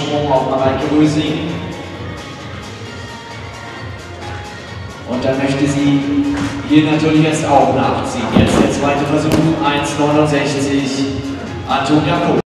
Vorsprung auf Mareike Rösing. Und dann möchte sie hier natürlich erst auch nachziehen. Jetzt der zweite Versuch, 1,69, Antonia Koch.